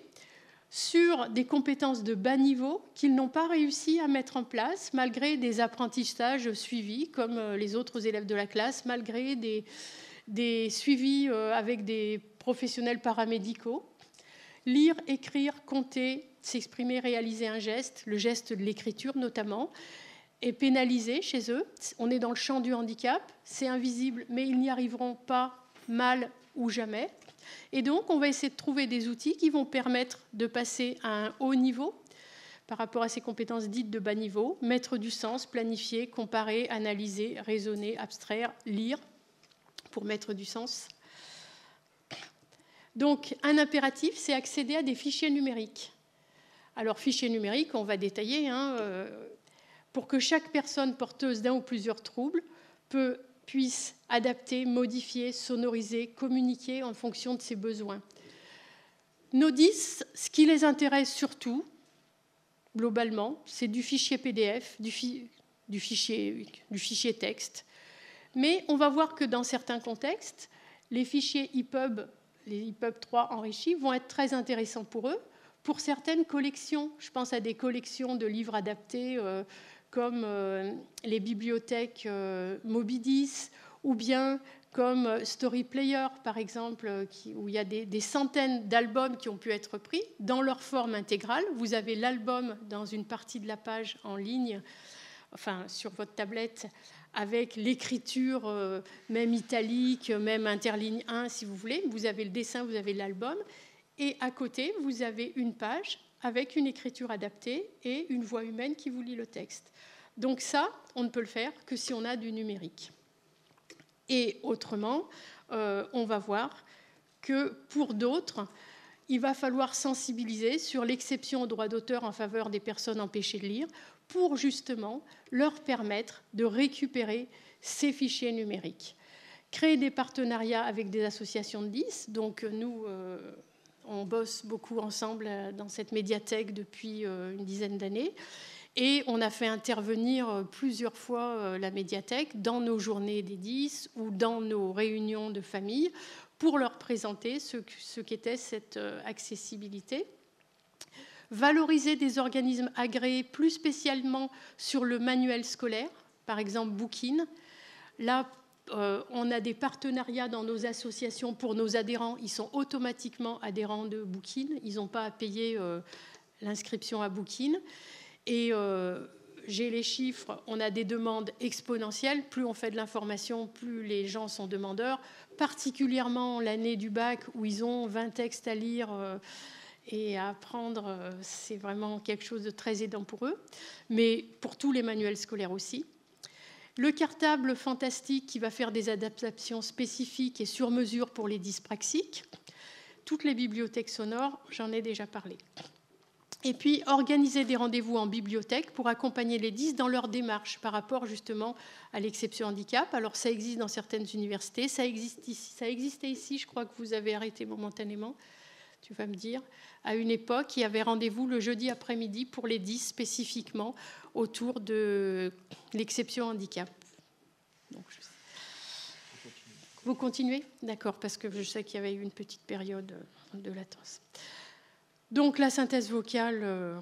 sur des compétences de bas niveau qu'ils n'ont pas réussi à mettre en place, malgré des apprentissages suivis, comme les autres élèves de la classe, malgré des, des suivis avec des professionnels paramédicaux. Lire, écrire, compter, s'exprimer, réaliser un geste, le geste de l'écriture notamment, est pénalisé chez eux. On est dans le champ du handicap, c'est invisible, mais ils n'y arriveront pas, mal ou jamais. Et donc, on va essayer de trouver des outils qui vont permettre de passer à un haut niveau par rapport à ces compétences dites de bas niveau, mettre du sens, planifier, comparer, analyser, raisonner, abstraire, lire, pour mettre du sens. Donc, un impératif, c'est accéder à des fichiers numériques. Alors, fichiers numériques, on va détailler, hein, euh, pour que chaque personne porteuse d'un ou plusieurs troubles peut puisse adapter, modifier, sonoriser, communiquer en fonction de ses besoins. Nos dys, ce qui les intéresse surtout, globalement, c'est du fichier P D F, du, fi- du, fichier, du fichier texte. Mais on va voir que dans certains contextes, les fichiers E P U B, les E P U B trois enrichis, vont être très intéressants pour eux. Pour certaines collections, je pense à des collections de livres adaptés, euh, comme euh, les bibliothèques euh, Mobidis, ou bien comme Story Player, par exemple, qui, où il y a des, des centaines d'albums qui ont pu être pris dans leur forme intégrale. Vous avez l'album dans une partie de la page en ligne, enfin sur votre tablette, avec l'écriture, euh, même italique, même interligne un, si vous voulez. Vous avez le dessin, vous avez l'album. Et à côté, vous avez une page avec une écriture adaptée et une voix humaine qui vous lit le texte. Donc ça, on ne peut le faire que si on a du numérique. Et autrement, euh, on va voir que pour d'autres, il va falloir sensibiliser sur l'exception au droit d'auteur en faveur des personnes empêchées de lire pour justement leur permettre de récupérer ces fichiers numériques. Créer des partenariats avec des associations de dys. Donc nous, euh, on bosse beaucoup ensemble dans cette médiathèque depuis euh, une dizaine d'années. Et on a fait intervenir plusieurs fois la médiathèque dans nos journées des dix ou dans nos réunions de famille pour leur présenter ce, ce qu'était cette accessibilité. Valoriser des organismes agréés plus spécialement sur le manuel scolaire, par exemple Bookin. Là, euh, on a des partenariats dans nos associations pour nos adhérents. Ils sont automatiquement adhérents de Bookin. Ils n'ont pas à payer euh, l'inscription à Bookin. Et euh, j'ai les chiffres, on a des demandes exponentielles. Plus on fait de l'information, plus les gens sont demandeurs. Particulièrement l'année du bac où ils ont vingt textes à lire euh, et à apprendre, euh, c'est vraiment quelque chose de très aidant pour eux. Mais pour tous les manuels scolaires aussi. Le cartable fantastique qui va faire des adaptations spécifiques et sur mesure pour les dyspraxiques. Toutes les bibliothèques sonores, j'en ai déjà parlé. Et puis, organiser des rendez-vous en bibliothèque pour accompagner les dys dans leur démarche par rapport justement à l'exception handicap. Alors, ça existe dans certaines universités, ça existe ici, ça existait ici, je crois que vous avez arrêté momentanément, tu vas me dire. À une époque, il y avait rendez-vous le jeudi après-midi pour les dys spécifiquement autour de l'exception handicap. Donc, je sais. Vous continuez ? D'accord, parce que je sais qu'il y avait eu une petite période de latence. Donc la synthèse vocale, euh,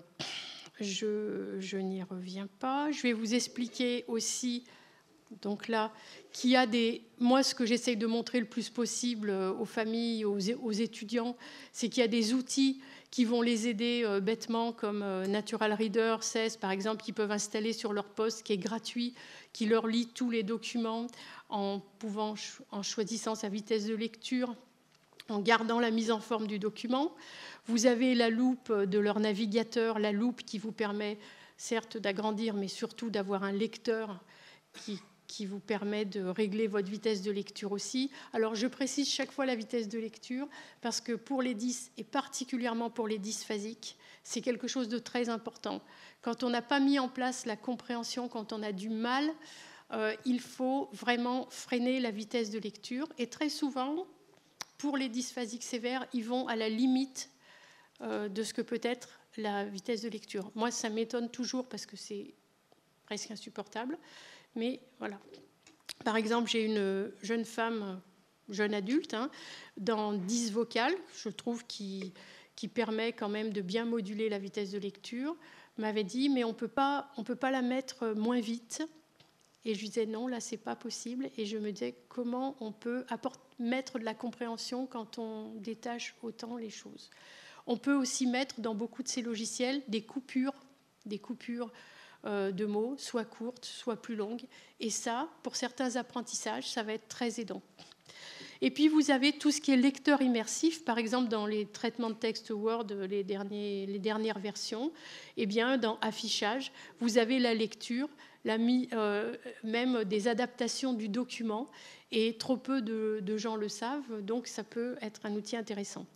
je, je n'y reviens pas. Je vais vous expliquer aussi, donc là, qu'il y a des... Moi, ce que j'essaye de montrer le plus possible aux familles, aux, aux étudiants, c'est qu'il y a des outils qui vont les aider euh, bêtement, comme euh, Natural Reader seize, par exemple, qu'ils peuvent installer sur leur poste, qui est gratuit, qui leur lit tous les documents en, pouvant, en choisissant sa vitesse de lecture, en gardant la mise en forme du document. Vous avez la loupe de leur navigateur, la loupe qui vous permet certes d'agrandir, mais surtout d'avoir un lecteur qui, qui vous permet de régler votre vitesse de lecture aussi. Alors, je précise chaque fois la vitesse de lecture, parce que pour les dys, et particulièrement pour les dysphasiques, c'est quelque chose de très important. Quand on n'a pas mis en place la compréhension, quand on a du mal, euh, il faut vraiment freiner la vitesse de lecture. Et très souvent, pour les dysphasiques sévères, ils vont à la limite euh, de ce que peut être la vitesse de lecture. Moi, ça m'étonne toujours parce que c'est presque insupportable. Mais voilà. Par exemple, j'ai une jeune femme, jeune adulte, hein, dans dys vocal, je trouve, qui, qui permet quand même de bien moduler la vitesse de lecture, m'avait dit, mais on peut pas, on peut pas la mettre moins vite. Et je lui disais non, là, c'est pas possible. Et je me disais comment on peut apporter, mettre de la compréhension quand on détache autant les choses. On peut aussi mettre dans beaucoup de ces logiciels des coupures, des coupures euh, de mots, soit courtes, soit plus longues. Et ça, pour certains apprentissages, ça va être très aidant. Et puis, vous avez tout ce qui est lecteur immersif, par exemple, dans les traitements de texte Word, les, derniers, les dernières versions. Eh bien, dans affichage, vous avez la lecture, la, euh, même des adaptations du document, et trop peu de, de gens le savent, donc ça peut être un outil intéressant.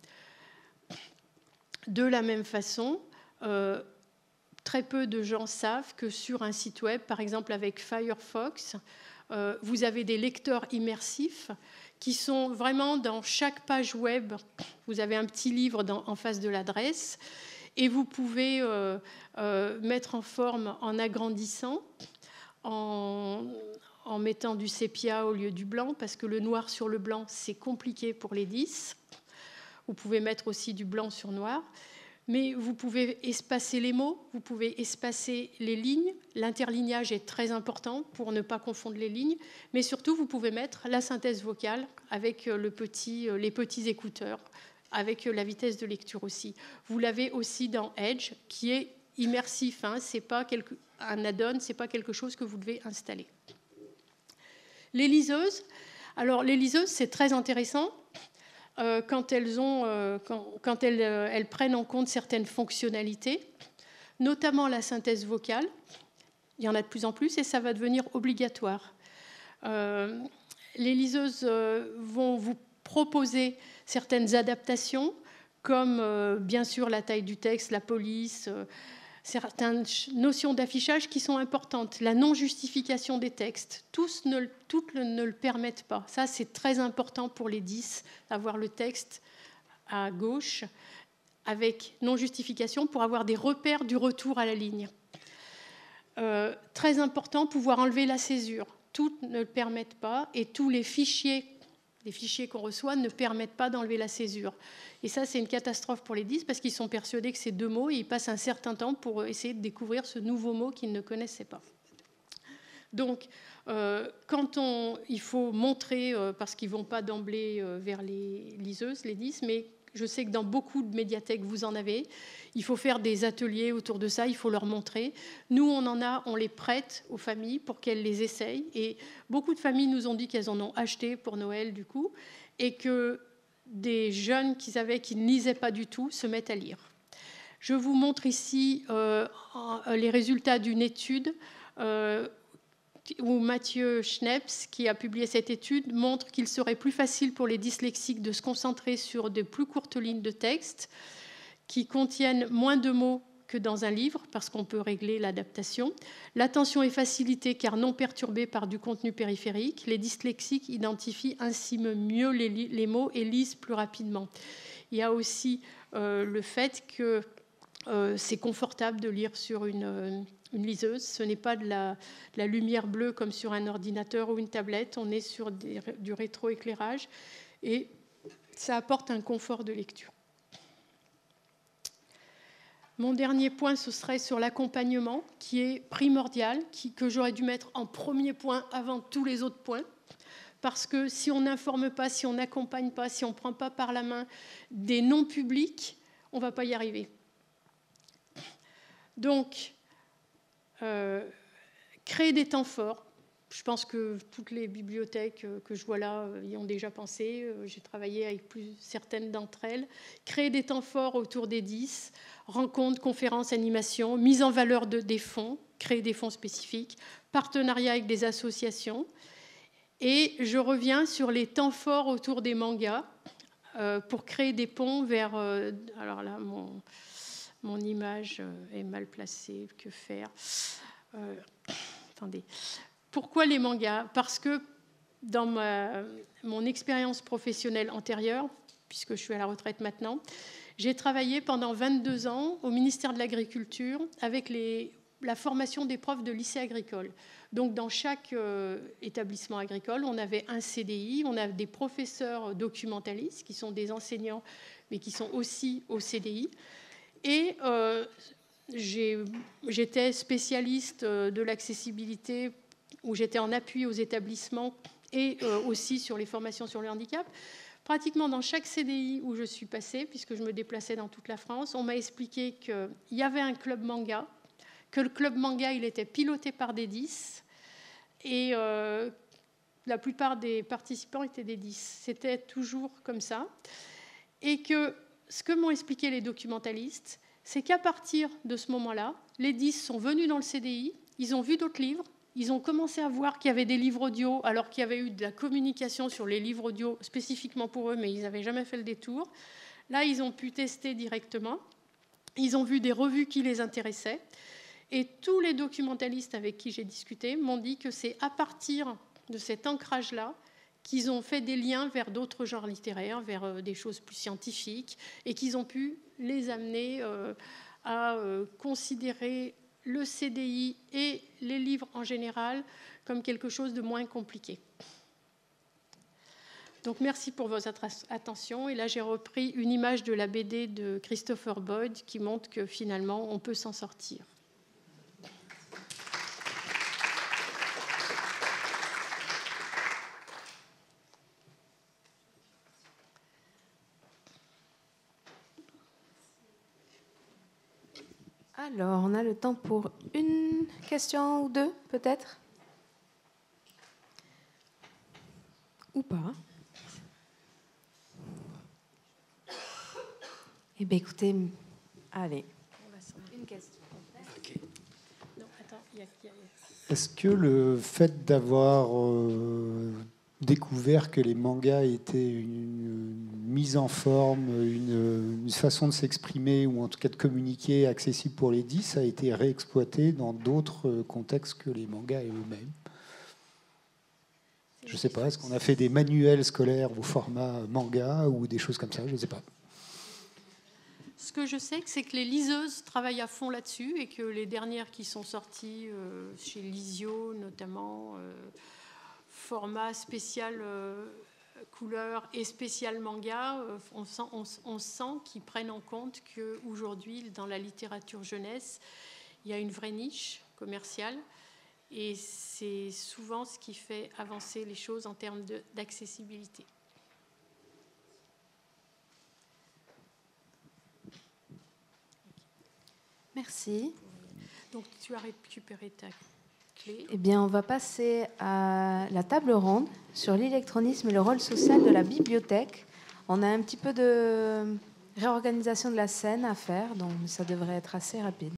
De la même façon, euh, très peu de gens savent que sur un site web, par exemple avec Firefox, euh, vous avez des lecteurs immersifs qui sont vraiment dans chaque page web. Vous avez un petit livre dans, en face de l'adresse et vous pouvez euh, euh, mettre en forme en agrandissant, en, en mettant du sépia au lieu du blanc, parce que le noir sur le blanc, c'est compliqué pour les dys. Vous pouvez mettre aussi du blanc sur noir. Mais vous pouvez espacer les mots, vous pouvez espacer les lignes. L'interlignage est très important pour ne pas confondre les lignes. Mais surtout, vous pouvez mettre la synthèse vocale avec le petit, les petits écouteurs, avec la vitesse de lecture aussi. Vous l'avez aussi dans Edge, qui est immersif. Hein, c'est pas quelque, un add-on, ce n'est pas quelque chose que vous devez installer. Les liseuses. Alors, les liseuses, c'est très intéressant. Quand, elles, ont, quand, quand elles, elles prennent en compte certaines fonctionnalités, notamment la synthèse vocale. Il y en a de plus en plus et ça va devenir obligatoire. Euh, les liseuses vont vous proposer certaines adaptations, comme euh, bien sûr la taille du texte, la police, euh, certaines notions d'affichage qui sont importantes. La non-justification des textes, tous ne, toutes ne le permettent pas. Ça, c'est très important pour les dys, d'avoir le texte à gauche avec non-justification pour avoir des repères du retour à la ligne. Euh, très important, pouvoir enlever la césure. Toutes ne le permettent pas et tous les fichiers, les fichiers qu'on reçoit ne permettent pas d'enlever la césure. Et ça, c'est une catastrophe pour les dys parce qu'ils sont persuadés que c'est deux mots et ils passent un certain temps pour essayer de découvrir ce nouveau mot qu'ils ne connaissaient pas. Donc, euh, quand on, il faut montrer, euh, parce qu'ils ne vont pas d'emblée euh, vers les liseuses, les dys, mais je sais que dans beaucoup de médiathèques, vous en avez. Il faut faire des ateliers autour de ça, il faut leur montrer. Nous, on en a, on les prête aux familles pour qu'elles les essayent. Et beaucoup de familles nous ont dit qu'elles en ont acheté pour Noël, du coup, et que des jeunes qu'ils avaient, qui ne lisaient pas du tout, se mettent à lire. Je vous montre ici euh, les résultats d'une étude euh, où Mathieu Schneps, qui a publié cette étude, montre qu'il serait plus facile pour les dyslexiques de se concentrer sur de plus courtes lignes de texte qui contiennent moins de mots que dans un livre, parce qu'on peut régler l'adaptation. L'attention est facilitée car non perturbée par du contenu périphérique. Les dyslexiques identifient ainsi mieux les, les mots et lisent plus rapidement. Il y a aussi euh, le fait que euh, c'est confortable de lire sur une... Euh, une liseuse, ce n'est pas de la, de la lumière bleue comme sur un ordinateur ou une tablette, on est sur des, du rétroéclairage et ça apporte un confort de lecture. Mon dernier point, ce serait sur l'accompagnement, qui est primordial, qui, que j'aurais dû mettre en premier point avant tous les autres points, parce que si on n'informe pas, si on n'accompagne pas, si on ne prend pas par la main des non-publics, on ne va pas y arriver. Donc, Euh, créer des temps forts. Je pense que toutes les bibliothèques que je vois là y ont déjà pensé. J'ai travaillé avec plus, certaines d'entre elles. Créer des temps forts autour des dys, rencontres, conférences, animations, mise en valeur de, des fonds, créer des fonds spécifiques, partenariat avec des associations. Et je reviens sur les temps forts autour des mangas euh, pour créer des ponts vers... Euh, alors là, mon... Mon image est mal placée, que faire euh, Attendez. Pourquoi les mangas? Parce que dans ma, mon expérience professionnelle antérieure, puisque je suis à la retraite maintenant, j'ai travaillé pendant vingt-deux ans au ministère de l'Agriculture avec les, la formation des profs de lycée agricole. Donc dans chaque euh, établissement agricole, on avait un C D I, on a des professeurs documentalistes qui sont des enseignants, mais qui sont aussi au C D I. Et euh, j'étais spécialiste de l'accessibilité, où j'étais en appui aux établissements et euh, aussi sur les formations sur le handicap. Pratiquement dans chaque C D I où je suis passée, puisque je me déplaçais dans toute la France, on m'a expliqué qu'il y avait un club manga, que le club manga il était piloté par des dys, et euh, la plupart des participants étaient des dys. C'était toujours comme ça. Et que ce que m'ont expliqué les documentalistes, c'est qu'à partir de ce moment-là, les dys sont venus dans le C D I, ils ont vu d'autres livres, ils ont commencé à voir qu'il y avait des livres audio, alors qu'il y avait eu de la communication sur les livres audio spécifiquement pour eux, mais ils n'avaient jamais fait le détour. Là, ils ont pu tester directement. Ils ont vu des revues qui les intéressaient. Et tous les documentalistes avec qui j'ai discuté m'ont dit que c'est à partir de cet ancrage-là qu'ils ont fait des liens vers d'autres genres littéraires, vers euh, des choses plus scientifiques, et qu'ils ont pu les amener euh, à euh, considérer le C D I et les livres en général comme quelque chose de moins compliqué. Donc merci pour votre attention. Et là, j'ai repris une image de la B D de Christopher Boyd qui montre que finalement, on peut s'en sortir. Alors, on a le temps pour une question ou deux, peut-être? Ou pas? Eh bien, écoutez, allez. Une question. Okay. Non, attends, y a, y a... Est-ce que le fait d'avoir euh, découvert que les mangas étaient une, une mise en forme, une, une façon de s'exprimer ou en tout cas de communiquer accessible pour les dys a été réexploité dans d'autres contextes que les mangas eux-mêmes? Je ne sais pas, est-ce qu'on a fait des manuels scolaires au format manga ou des choses comme ça? Je ne sais pas. Ce que je sais, c'est que les liseuses travaillent à fond là-dessus et que les dernières qui sont sorties euh, chez Lisio, notamment, euh, format spécial euh, couleur et spécial manga, euh, on sent, on, on sent qu'ils prennent en compte qu'aujourd'hui, dans la littérature jeunesse, il y a une vraie niche commerciale et c'est souvent ce qui fait avancer les choses en termes de, d'accessibilité. Merci. Donc, tu as récupéré ta clé. Eh bien, on va passer à la table ronde sur l'électronisme et le rôle social de la bibliothèque. On a un petit peu de réorganisation de la scène à faire, donc ça devrait être assez rapide.